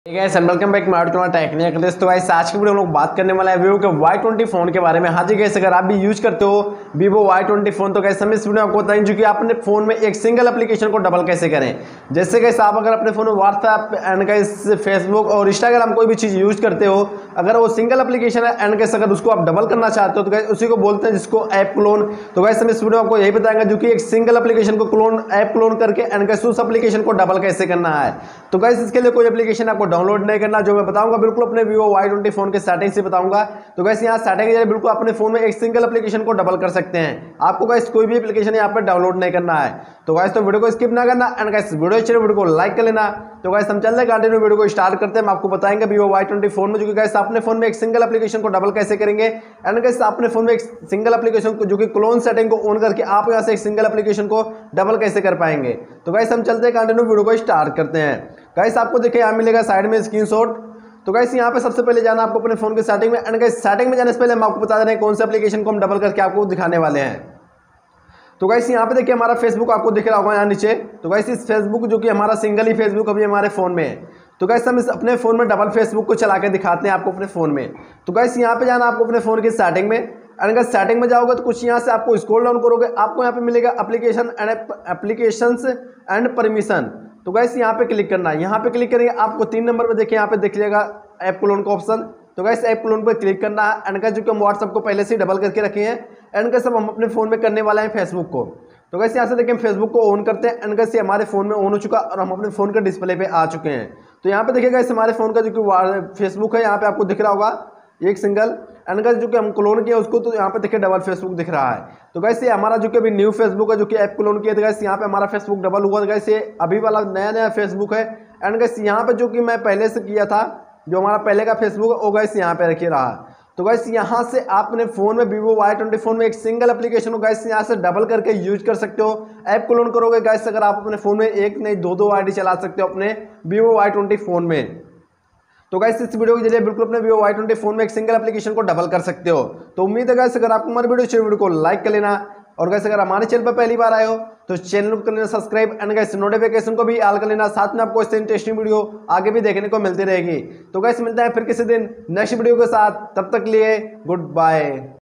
Guys welcome back market technical. तो guys आज की वीडियो हम लोग बात करने वाला है वीवो के Y20 फोन के बारे में। हाँ जी गाइस, अगर आप भी यूज करते हो वीवो Y20 फोन तो गाइस हम इस वीडियो में आपको बताएंगे कि आप अपने फोन में एक सिंगल एप्लीकेशन को डबल कैसे करें। जैसे गाइस आप अगर अपने फोन में व्हाट्सएप एंड गाइस फेसबुक और इंस्टाग्राम कोई भी चीज यूज करते हो, अगर वो सिंगल एप्लीकेशन है एंड गाइस अगर उसको आप डबल करना चाहते हो तो गाइस उसी को बोलते हैं जिसको ऐप क्लोन। तो गाइस हम इस वीडियो में आपको यही बताएंगे जो कि एक सिंगल एप्लीकेशन को क्लोन ऐप क्लोन करके एंड गाइस उस एप्लीकेशन को डबल कैसे करना है। तो गाइस इसके लिए कोई एप्लीकेशन आपको डाउनलोड नहीं करना, जो मैं बताऊंगा बिल्कुल अपने वीवो Y20 फोन के सेटिंग से बताऊंगा। तो गाइस यहाँ सेटिंग के बिल्कुल अपने फोन में एक सिंगल एप्लीकेशन को डबल कर सकते हैं। आपको गाइस कोई भी एप्लीकेशन यहाँ पे डाउनलोड नहीं करना है। तो गाइस तो वीडियो को स्किप ना करना एंड गाइस वीडियो को लाइक कर लेना। तो गाइस हम चल रहे कंटिन्यू वीडियो को स्टार्ट करते हैं। हम आपको बताएंगे वीवो Y20 फोन में जो कि गाइस अपने फोन में एक सिंगल एप्लीकेशन को डबल कैसे करेंगे एंड गाइस अपने फोन में एक सिंगल एप्लीकेशन को जो कि क्लोन सेटिंग को ऑन करके आप यहाँ से एक सिंगल एप्लीकेशन को डबल कैसे कर पाएंगे। तो गाइस हम चलते हैं कंटिन्यू वीडियो को स्टार्ट करते हैं। गाइस आपको देखिए यहाँ मिलेगा साइड में स्क्रीनशॉट। तो गाइस यहाँ पे सबसे पहले जाना आपको अपने फोन के सेटिंग में एंड गाइस सेटिंग में जाने से पहले हम आपको बता दे रहे हैं कौन सा एप्लीकेशन को हम डबल करके आपको दिखाने वाले हैं। तो गाइस यहाँ पे देखिए हमारा फेसबुक आपको दिख रहा होगा यहाँ नीचे। तो गाइस इस फेसबुक जो कि हमारा सिंगल ही फेसबुक अभी हमारे फोन में है। तो गाइस हम इस अपने फोन में डबल फेसबुक को चला के दिखाते हैं आपको अपने फोन में। तो गाइस यहाँ पे जाना आपको अपने फोन की सेटिंग में एंड अगर सेटिंग में जाओगे तो कुछ यहाँ से आपको स्क्रॉल डाउन करोगे, आपको यहाँ पे मिलेगा एप्लीकेशंस एंड परमिशन। तो गाइस यहाँ पे क्लिक करना है। यहाँ पे क्लिक करेंगे आपको 3 नंबर पे देखिए यहाँ पे दिख जाएगा ऐप क्लोन का ऑप्शन। तो गाइस ऐप क्लोन पे क्लिक करना है एंड गाइस जो कि हम व्हाट्सएप को पहले से डबल करके रखे हैं एंड गाइस हम अपने फोन में करने वाले हैं फेसबुक को। तो गाइस यहाँ से देखिए हम फेसबुक को ऑन करते हैं एंड गाइस हमारे फोन में ऑन हो चुका और हम अपने फोन के डिस्प्ले पे आ चुके हैं। तो यहाँ पे देखिए गाइस हमारे फोन का जो कि फेसबुक है यहाँ पे आपको दिख रहा होगा एक सिंगल एंड गाइस जो कि हम क्लोन किया उसको, तो यहाँ पे देखिए डबल फेसबुक दिख रहा है। तो गाइस ये हमारा जो कि अभी न्यू फेसबुक है जो कि ऐप क्लोन किया था गाइस, यहाँ पे हमारा फेसबुक डबल हुआ। गाइस ये अभी वाला नया फेसबुक है एंड गाइस यहाँ पे जो कि मैं पहले से किया था जो हमारा पहले का फेसबुक है वो गाइस यहाँ पे रखे रहा। तो गाइस यहाँ से आप अपने फोन में वीवो Y20 फोन में एक सिंगल एप्लीकेशन को गाइस यहाँ से डबल करके यूज कर सकते हो। ऐप क्लोन करोगे गाइस अगर आप अपने फोन में एक नहीं दो आईडी चला सकते हो अपने वीवो Y20 फोन में। तो गाइस इस वीडियो के जरिए बिल्कुल अपने वीवो Y20 फोन में एक सिंगल एप्लीकेशन को डबल कर सकते हो। तो उम्मीद है गाइस अगर आपको हमारी वीडियो को लाइक कर लेना और गाइस अगर हमारे चैनल पर पहली बार आए हो तो चैनल को कर लेना सब्सक्राइब एंड गाइस नोटिफिकेशन को भी ऑल कर लेना। साथ में आपको इससे इंटरेस्टिंग वीडियो आगे भी देखने को मिलती रहेगी। तो गाइस मिलता है फिर किसी दिन नेक्स्ट वीडियो के साथ, तब तक लिए गुड बाय।